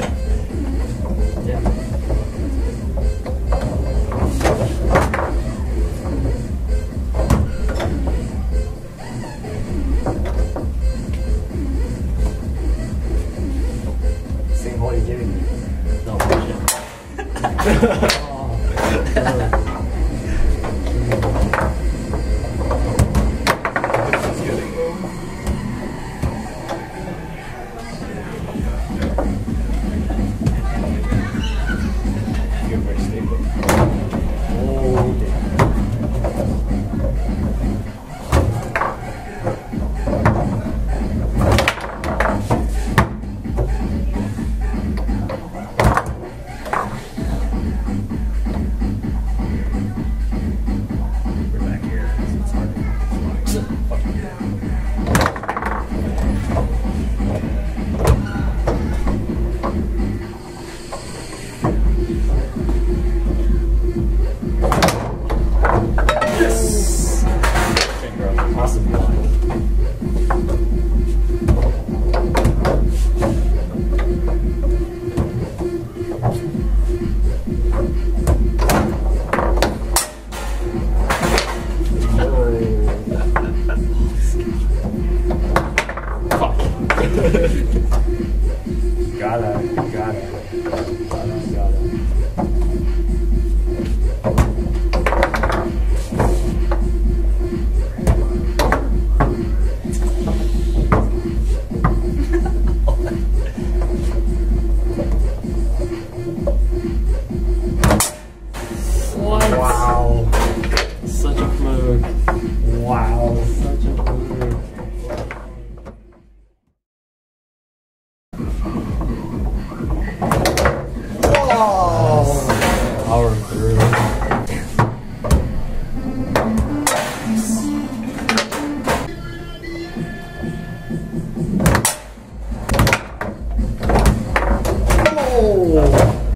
Yeah. Same hole you're giving me. No bullshit. You're very stable. Oh, We're back here. It's hard to fucking get yes! Finger up. Awesome block. Fuck. Got it. what? Wow. Such a fluke. Wow. Such a fluke. Oh. Power through.